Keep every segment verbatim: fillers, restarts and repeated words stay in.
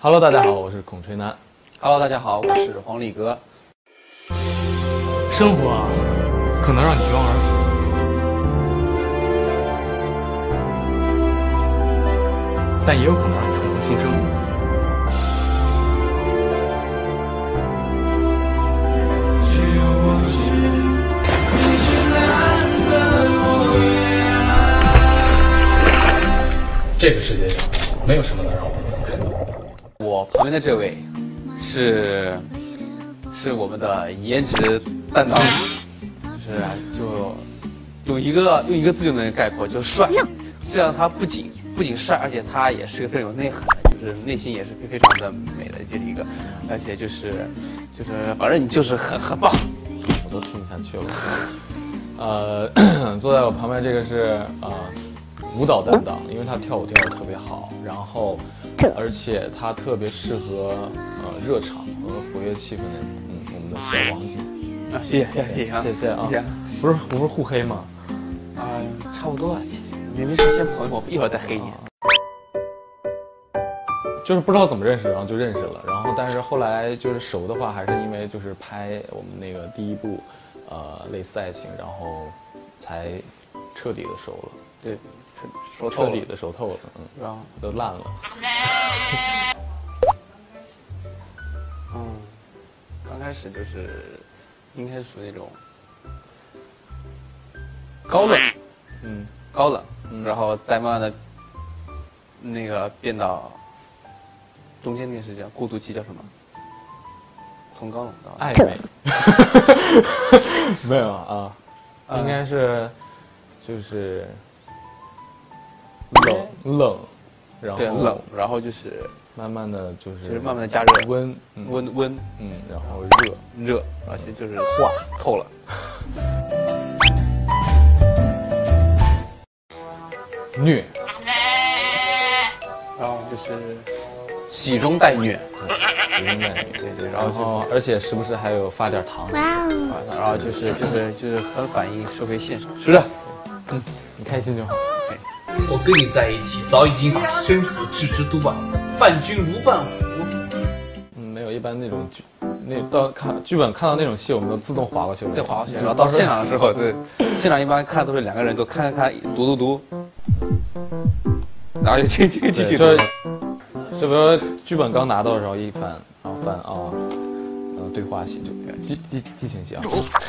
Hello， 大家好，我是孔吹男。 Hello， 大家好，我是黄力哥。 生活啊，可能让你绝望而死，但也有可能让你重获新生。只有我是，你是蓝的，我也爱。这个世界上没有什么能让我不分开的。 我旁边的这位是是我们的颜值担当，就是就用一个用一个字就能概括，就帅。这样他不仅不仅帅，而且他也是个非常有内涵的，就是内心也是非常的美的这一个，而且就是就是反正你就是很很棒， 我都听不下去了。呃，坐在我旁边这个是呃舞蹈担当，因为他跳舞跳得特别好，然后而且他特别适合呃热场和活跃气氛的，嗯，我们的小王子。 啊，谢谢谢谢谢谢啊！不是我不是互黑吗？ 啊，差不多啊，没没事，先朋友，我一会儿再黑你。 就是不知道怎么认识，然后就认识了，然后但是后来就是熟的话，还是因为就是拍我们那个第一部，呃，类似爱情，然后才彻底的熟了。 对，熟透了， 彻底的熟透了，嗯， 然后都烂了。 嗯，刚开始就是应该属于那种高冷， 嗯， 高冷，嗯、然后再慢慢的那个变到中间那个是叫过渡期，叫什么？从高冷到暧昧。没有啊，嗯、应该是就是冷冷，然后对冷，然后就是慢慢的就是就是慢慢的加热， 温温温， 嗯，然后热热，而且就是化透了。 虐， 然后就是喜中带虐， 喜中带虐， 对对， 然后而且时不时还有发点糖， 哇，然后就是就是就是很反映社会现实，是不是？ 嗯，你开心就好。 我跟你在一起，早已经把生死置之度外，伴君如伴虎。 嗯，没有，一般那种剧，那到看剧本看到那种戏，我们都自动划过去了， 再划过去。然后到现场的时候，对，现场一般看都是两个人都看看看，读读读，然后就继继继续。 就就比如说剧本刚拿到的时候一翻，然后翻啊，嗯，对话戏就激激激情戏啊。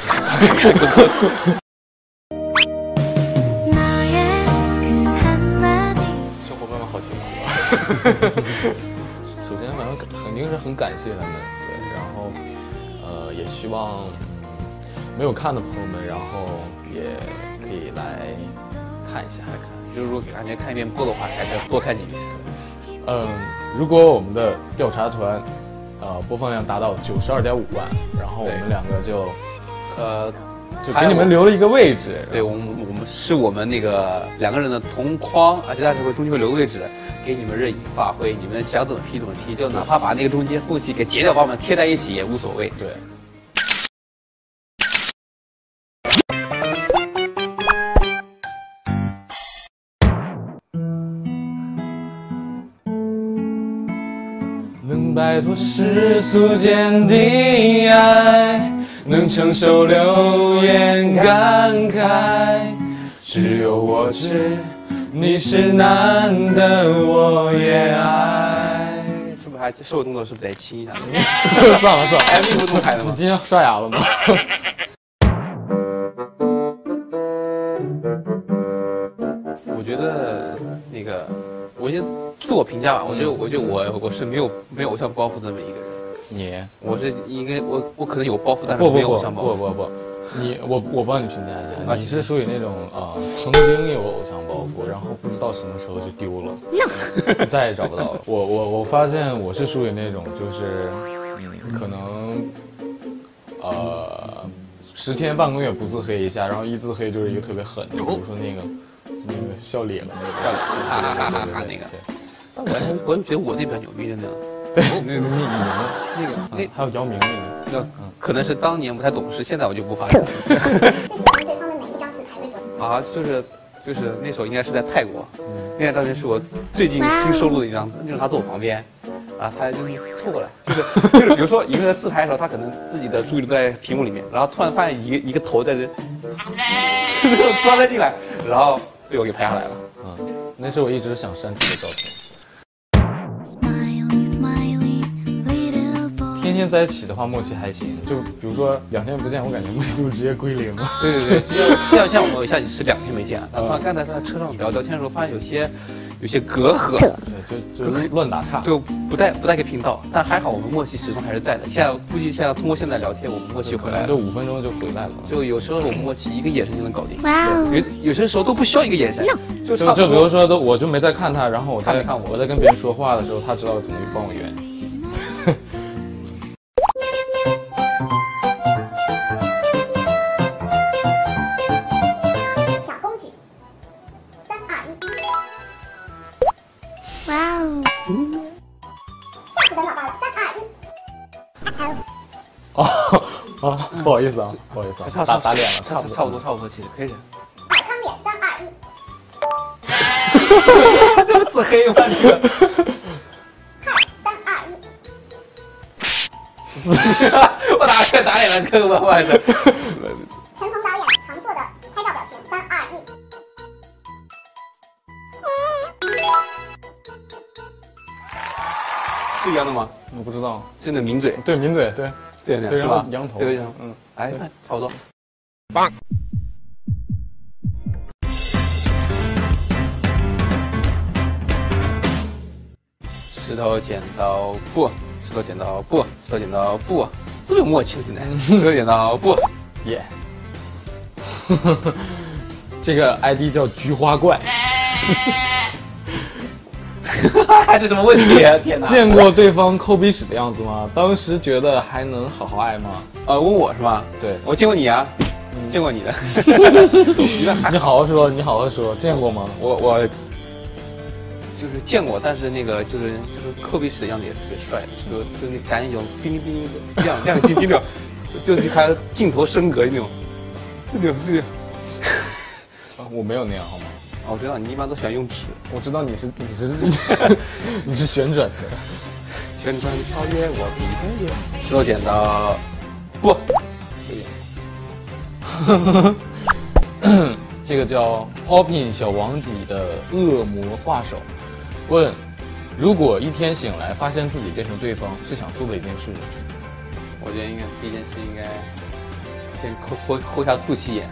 小伙伴们好辛苦啊！首先，反正肯定是很感谢他们，对，然后呃，也希望没有看的朋友们，然后也可以来看一下，来看。 就是说感觉看一遍不够的话，还是多看几遍。 嗯，如果我们的调查团，呃，播放量达到九十二点五万，然后我们两个就，呃，就给你们留了一个位置。 对，我们我们是我们那个两个人的同框，而且但是会中间会留位置，给你们任意发挥，你们想怎么踢怎么踢，就哪怕把那个中间缝隙给截掉，把我们贴在一起也无所谓。 对。能摆脱世俗间的爱，能承受流言感慨，只有我知你是男的，我也爱。 是不是还手动作是不是得轻一下？ 算了算了 ，M V 不这么拍的吗？ 你今天刷牙了吗？ 我觉得那个，我先自我评价吧。我觉得，我觉得我我是没有没有偶像包袱的那么一个人。 你， 我是应该我我可能有包袱，但是没有偶像包袱。 不不不不，你我我帮你评价一下，你是属于那种啊、呃，曾经有偶像包袱，然后不知道什么时候就丢了，再也找不到了。我我我发现我是属于那种就是嗯，可能呃十天半个月不自黑一下，然后一自黑就是一个特别狠的，比如说那个那个笑脸的那个笑脸，哈哈哈哈哈那个。但我还我就觉得我那比较牛逼的呢。 对，那个那个那个那还有姚明那个， 那可能是当年不太懂事，现在我就不发生。最喜欢对方的哪一张自拍微博？啊，就是就是那时候应该是在泰国，那张照片是我最近新收录的一张，就是他坐我旁边， 然后他就凑过来，就是就是比如说一个人自拍的时候，他可能自己的注意力都在屏幕里面，然后突然发现一个一个头在这，钻了进来，然后被我给拍下来了。 嗯，那是我一直想删除的照片。天天在一起的话，默契还行。就比如说两天不见，我感觉默契度直接归零了。 对对对，像像我像你是两天没见，然后刚才在车上聊聊天的时候，发现有些有些隔阂， 对，就就乱打岔， 就不带不带个频道。但还好我们默契始终还是在的。现在估计现在通过现在聊天，我们默契回来了， 就五分钟就回来了。 就有时候我们默契一个眼神就能搞定，有有些时候都不需要一个眼神， 就就就比如说都我就没在看他，然后我在看我我在跟别人说话的时候，他知道怎么帮我圆。哦啊，不好意思啊，不好意思啊，打打脸了，差不多， 差不多，差不多，其实可以忍。 尔康脸，三二一， 这不自黑吗？这个。 三二一， 我打打脸了，哥，不好意思。 陈鹏导演常做的拍照表情，三二一。 是一样的吗？ 我不知道， 真的抿嘴， 对，抿嘴，对。 对对， 是吧？ 羊头， 对， 嗯， 哎，差不多。 棒。 石头剪刀布，石头剪刀布，石头剪刀布，这么有默契的现在。石头剪刀布， 耶。这个 I D 叫菊花怪。 这什么问题？天哪！ 见过对方抠鼻屎的样子吗？当时觉得还能好好爱吗？ 呃，问我是吧？ 对， 我见过你啊，嗯、见过你的。 你好好说，你好好说，见过吗？ 我我就是见过，但是那个就是就是抠鼻屎的样子也特别帅，就就那赶紧有叮叮叮的亮亮晶晶的，就是还镜头升格那种，那种那种。 啊，我没有那样好吗？ 哦，我知道你一般都喜欢用纸， 我知道你是你是你是旋转的， 旋转超越我比的脸。石头剪刀布， 这个叫 Popping 小王子的恶魔画手，问：如果一天醒来发现自己变成对方，最想做的一件事？ 我觉得应该第一件事应该先抠抠抠一下肚脐眼，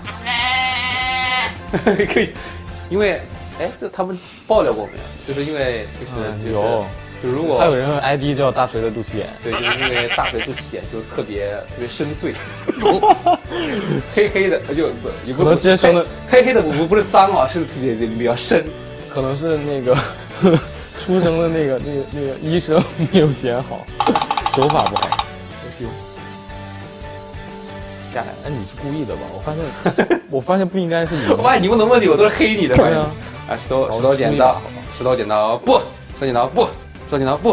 可以。因为，哎，这他们爆料过没有？就是因为就是、 嗯、 就是、 有， 就如果还有人用 I D 叫大锤的肚脐眼， 对，就是因为大锤肚脐眼就特别特别深邃，黑黑的，就不有可能接生的黑黑的，不不是脏啊，是特别比较深， 可能是那个出生的那个那个那个医生没有剪好，手法不好， 不行。下来， 哎，你是故意的吧？我发现，我发现不应该是你。 我发现你问的问题我都是黑你的。 对啊， 啊，石头石头剪刀，石头剪刀布，石头剪刀布，石头剪刀布。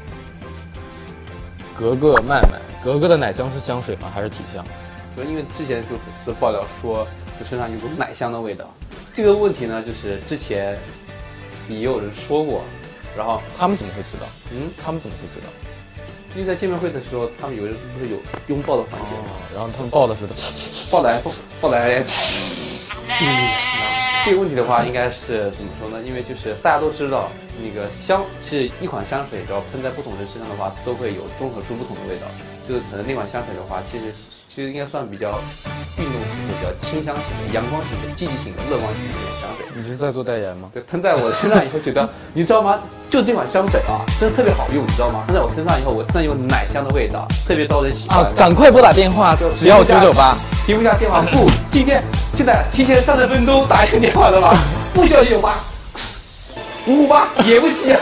格格曼曼，格格的奶香是香水吗？还是体香？ 就因为之前就粉丝爆料说，就身上有股奶香的味道。这个问题呢，就是之前也有人说过，然后他们怎么会知道？ 嗯， 他们怎么会知道？ 因为在见面会的时候，他们有人不是有拥抱的环节、 哦，然后他们抱的时候， 抱来抱来。嗯，这个问题的话，应该是怎么说呢？因为就是大家都知道，那个香是一款香水，只要喷在不同人身上的话，都会有综合出不同的味道。就是可能那款香水的话，其实其实应该算比较运动型的、比较清香型的、阳光型的、积极型的、乐观型的那种香水。 你是在做代言吗？ 对，喷在我身上以后，觉得你知道吗？就这款香水啊，真的特别好用，你知道吗？喷在我身上以后，我身上有奶香的味道，特别招人喜欢。 啊！赶快拨打电话，只要九九八。 提不下电话不？今天现在提前三十分钟打一个电话的吧？不需要九九八，五五八也不行。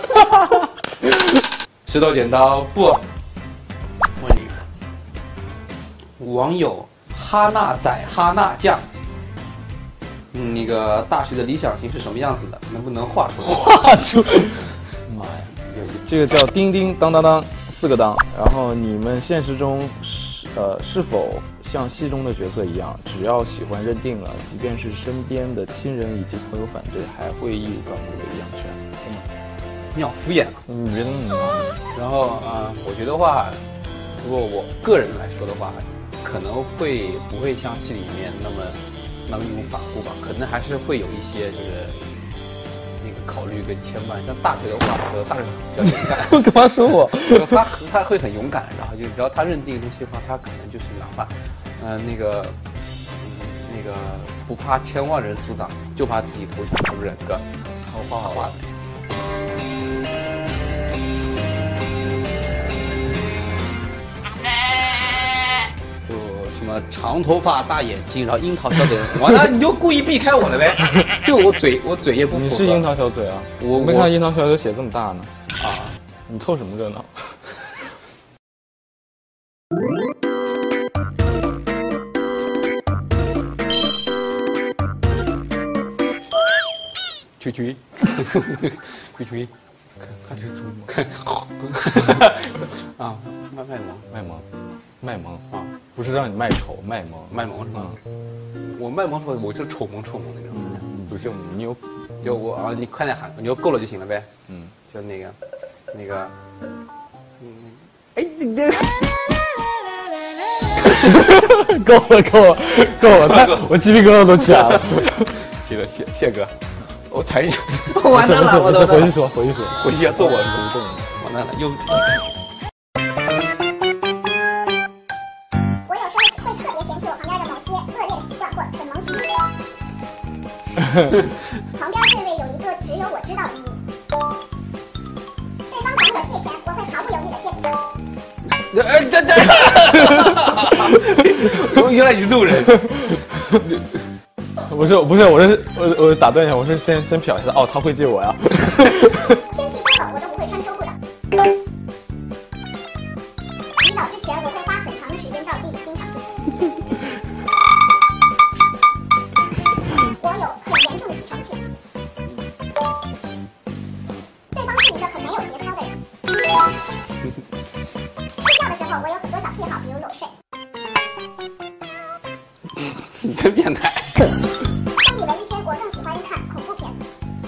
石头剪刀布。问你，网友哈娜仔哈娜酱。嗯，那个大学的理想型是什么样子的？能不能画出来？ 画出来！妈呀，这个叫叮叮当当当四个当。然后你们现实中是呃是否像戏中的角色一样，只要喜欢认定了，即便是身边的亲人以及朋友反对，还会义无反顾的一样去爱？ 你好敷衍啊！ 你觉得呢？ 然后啊、呃，我觉得话，如果我个人来说的话，可能会不会像戏里面那么那么义无反顾吧？可能还是会有一些就是那个考虑跟牵绊。像大锤的话，呃，大锤比较勇敢。 我干嘛说我？ 他他会很勇敢，然后就只要他认定东西的话，他可能就是哪怕，呃，那个。那个不怕千万人阻挡，就怕自己投降，是不是哥？好画好画的。就什么长头发、大眼睛，然后樱桃小嘴，完了你就故意避开我了呗？就我嘴，我嘴也不符合。 你是樱桃小嘴啊？我没看到樱桃小嘴写这么大呢。啊，你凑什么热闹？ 吹吹，吹吹， 看是猪吗？ 看啊，卖卖萌， 卖萌，卖萌啊！不是让你卖丑，卖萌， 卖萌是吗？我卖萌是吧？我就丑萌丑萌那种。 不是你有， 就我啊，你快点喊，你就够了就行了呗。嗯，就那个，那个，嗯，哎，你这。 够了，够了，够了！太，我鸡皮疙瘩都起来了。 谢了，谢谢哥。我才完蛋了，我都回去说，回去说， 回去要揍我，不揍你，完蛋了，又。 我有时候会特别嫌弃我旁边的某些恶劣习惯或本能行为。旁边这位有一个只有我知道的秘密，对方管我借钱，我会毫不犹豫的借给他。 呃，这这，原来你是路人。 不是不是，我是我我打断一下，我是先先瞟一下，哦，他会借我呀。 天气多冷，我都不会穿秋裤的。洗澡之前，我会花很长的时间照自己的欣赏自己。我有很严重的起床气。对方是一个很没有节操的人。睡觉的时候，我有很多小癖好，比如裸睡。 你真变态。 相比雷雨天，我更喜欢看恐怖片。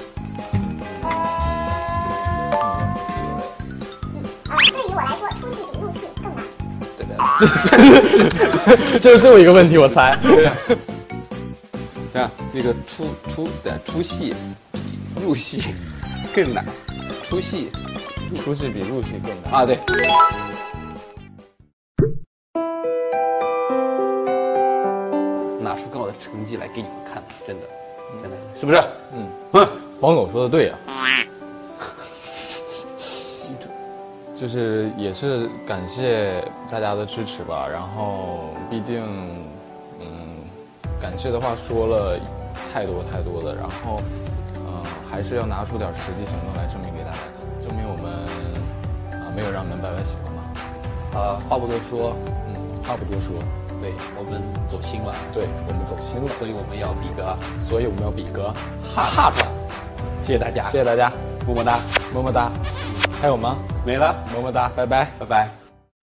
嗯啊，对于我来说，出戏比入戏更难。 对的。 就是最后一个问题，我猜。 这样，那个出出的出戏比入戏更难，出戏出戏比入戏更难啊，对。拿出更好的成绩来给你们看，真的，真的，是不是？ 嗯，哼，黄狗说的对呀、啊，就是也是感谢大家的支持吧。然后，毕竟，嗯，感谢的话说了太多太多的，然后，呃，还是要拿出点实际行动来证明给大家的，证明我们啊、呃、没有让你们白白喜欢嘛。 啊，话不多说， 嗯，话不多说。 对，我们走心了， 对我们走心了， 所以我们要比个， 所以我们要比个哈哈子。谢谢大家， 谢谢大家， 么么哒， 么么哒。还有吗？ 没了， 么么哒，拜拜， 拜拜。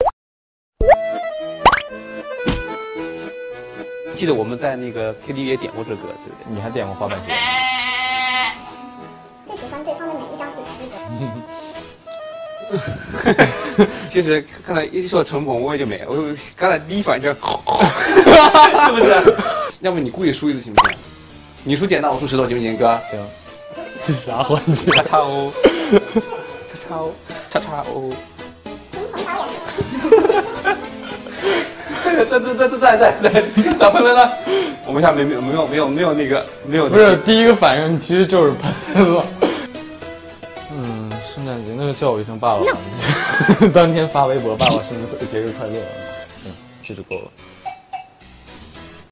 记得我们在那个 K T V 也点过这歌，对不对？ 你还点过滑板鞋？ 最喜欢对方的每一张自拍微博。 其实刚才一说陈鹏，我也就没，我刚才第一反应就是，是不是？要不你故意输一次行不行？你输剪刀，我输石头，行不行，哥？ 行。这啥环节？ 叉叉哦，叉叉哦，叉叉哦。 陈鹏导演。 在在在在在在打喷了呢？我们下没没有没有没有没有那个没有。 不是第一个反应其实就是喷了。嗯，圣诞节那个叫我一声爸爸，当天发微博，爸爸生日节日快乐。嗯，这就够了。